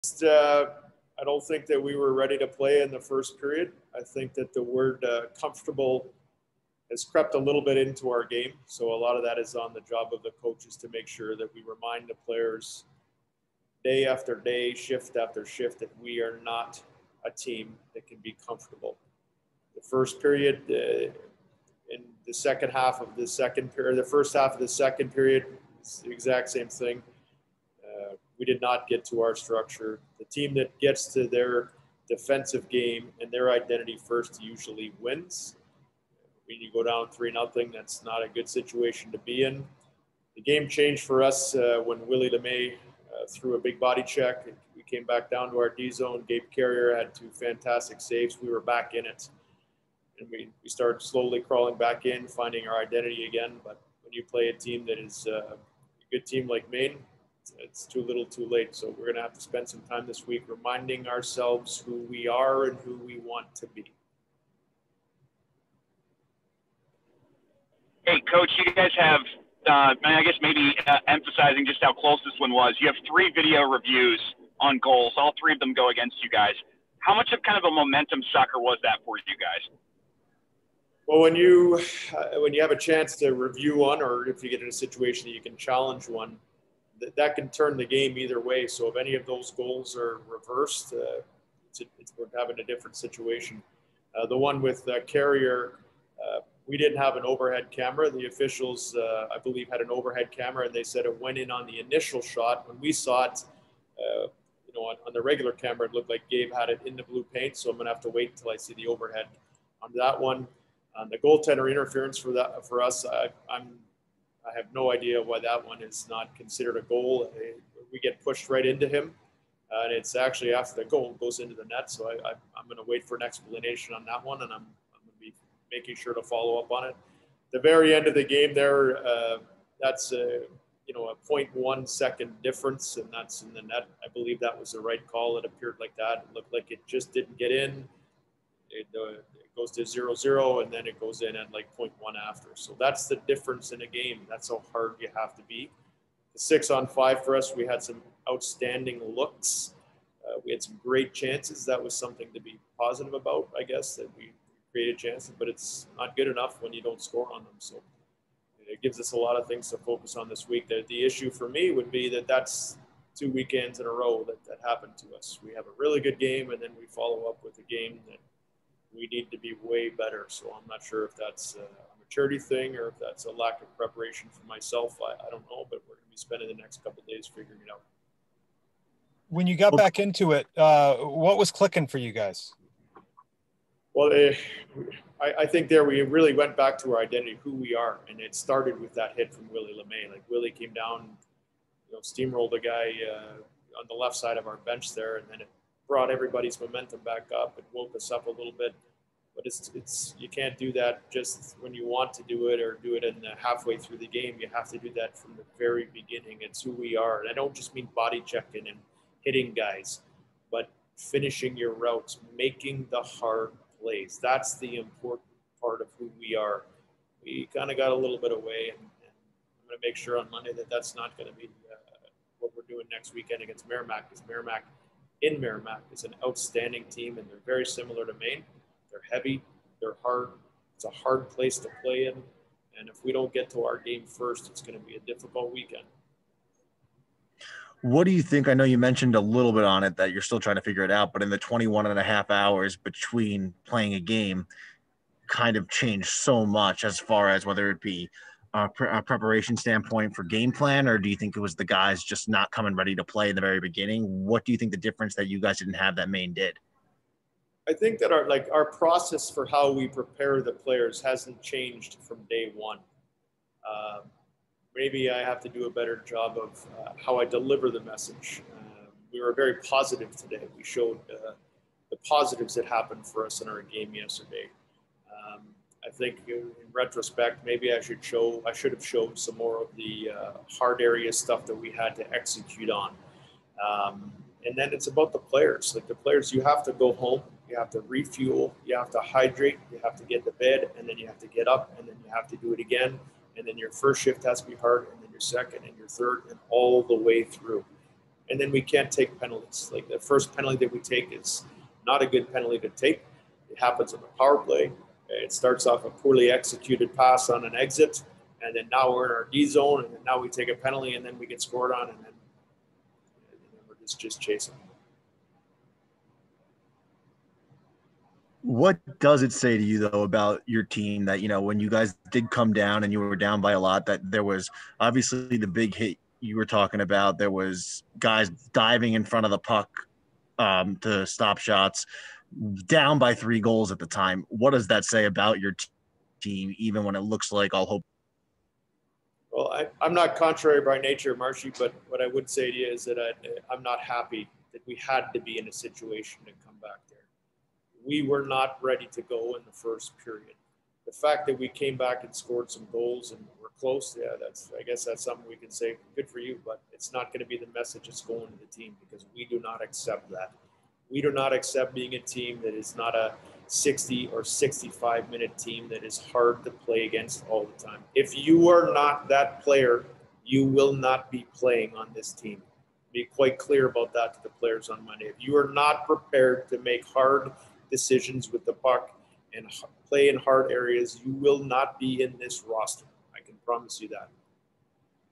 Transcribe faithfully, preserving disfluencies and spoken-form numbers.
Uh, I don't think that we were ready to play in the first period. I think that the word uh, comfortable has crept a little bit into our game. So a lot of that is on the job of the coaches to make sure that we remind the players day after day, shift after shift, that we are not a team that can be comfortable. The first period, uh, in the second half of the second period, the first half of the second period, it's the exact same thing. Uh, we did not get to our structure. The team that gets to their defensive game and their identity first usually wins. When you go down three nothing, that's not a good situation to be in. The game changed for us uh, when Willie LeMay uh, threw a big body check. We came back down to our D zone. Gabe Carrier had two fantastic saves. We were back in it. And we, we started slowly crawling back in, finding our identity again. But when you play a team that is uh, a good team like Maine, it's, it's too little too late. So we're going to have to spend some time this week reminding ourselves who we are and who we want to be. Hey, Coach, you guys have, uh, I guess maybe uh, emphasizing just how close this one was. You have three video reviews on goals. All three of them go against you guys. How much of kind of a momentum sucker was that for you guys? Well, when you uh, when you have a chance to review one, or if you get in a situation that you can challenge one, th- that can turn the game either way. So if any of those goals are reversed, uh, it's, a, it's we're having a different situation. Uh, the one with uh, Carrier, uh, we didn't have an overhead camera. The officials, uh, I believe, had an overhead camera, and they said it went in on the initial shot. When we saw it, uh, you know, on, on the regular camera, it looked like Gabe had it in the blue paint. So I'm going to have to wait until I see the overhead on that one. Um, the goaltender interference for that for us, I, I'm I have no idea why that one is not considered a goal. We get pushed right into him, uh, and it's actually after the goal goes into the net. So I, I, I'm going to wait for an explanation on that one, and I'm, I'm going to be making sure to follow up on it. The very end of the game there, uh, that's a you know a zero point one second difference, and that's in the net. I believe that was the right call. It appeared like that. It looked like it just didn't get in. It, uh, it goes to zero zero, and then it goes in at like zero point one after. So that's the difference in a game. That's how hard you have to be. The six on five for us, we had some outstanding looks. Uh, we had some great chances. That was something to be positive about, I guess, that we created chances, but it's not good enough when you don't score on them. So it gives us a lot of things to focus on this week. The, the issue for me would be that that's two weekends in a row that, that happened to us. We have a really good game, and then we follow up with a game that we need to be way better. So I'm not sure if that's a maturity thing or if that's a lack of preparation for myself. I, I don't know, but we're going to be spending the next couple of days figuring it out. When you got back into it, uh, what was clicking for you guys? Well, eh, I, I think there we really went back to our identity, who we are. And it started with that hit from Willie LeMay. Like Willie came down, you know, steamrolled a guy uh, on the left side of our bench there, and then it brought everybody's momentum back up and woke us up a little bit. But it's it's you can't do that just when you want to do it or do it in the halfway through the game. You have to do that from the very beginning. It's who we are. And I don't just mean body checking and hitting guys, but finishing your routes, making the hard plays. That's the important part of who we are. We kind of got a little bit away, and, and I'm going to make sure on Monday that that's not going to be uh, what we're doing next weekend against Merrimack, because Merrimack in Merrimack is an outstanding team, and they're very similar to Maine. They're heavy, they're hard. It's a hard place to play in, and if we don't get to our game first, it's going to be a difficult weekend. What do you think? I know you mentioned a little bit on it that you're still trying to figure it out, but in the twenty-one and a half hours between playing a game kind of changed so much as far as whether it be a, pre- a preparation standpoint for game plan, or do you think it was the guys just not coming ready to play in the very beginning? What do you think the difference that you guys didn't have that Maine did? I think that our like our process for how we prepare the players hasn't changed from day one. Uh, maybe I have to do a better job of uh, how I deliver the message. Uh, we were very positive today. We showed uh, the positives that happened for us in our game yesterday. Um, I think in retrospect, maybe I should show, I should have showed some more of the uh, hard area stuff that we had to execute on. Um, and then it's about the players. Like the players, you have to go home, you have to refuel, you have to hydrate, you have to get to bed, and then you have to get up, and then you have to do it again. And then your first shift has to be hard, and then your second and your third, and all the way through. and then we can't take penalties. Like the first penalty that we take is not a good penalty to take. It happens on the power play. It starts off a poorly executed pass on an exit, and then now we're in our D zone, and then now we take a penalty, and then we get scored on, and then, and then we're just, just chasing. What does it say to you, though, about your team that, you know, when you guys did come down and you were down by a lot, that there was obviously the big hit you were talking about, there was guys diving in front of the puck um, to stop shots, down by three goals at the time. What does that say about your t- team, even when it looks like all hope? Well, I, I'm not contrary by nature, Marshy, but what I would say to you is that I, I'm not happy that we had to be in a situation to come back there. We were not ready to go in the first period. The fact that we came back and scored some goals and we're close, yeah, that's, I guess that's something we can say, good for you, but it's not going to be the message that's going to the team, because we do not accept that. We do not accept being a team that is not a sixty or sixty-five minute team that is hard to play against all the time. If you are not that player, you will not be playing on this team. Be quite clear about that to the players on Monday. If you are not prepared to make hard decisions with the puck and play in hard areas, you will not be in this roster. I can promise you that.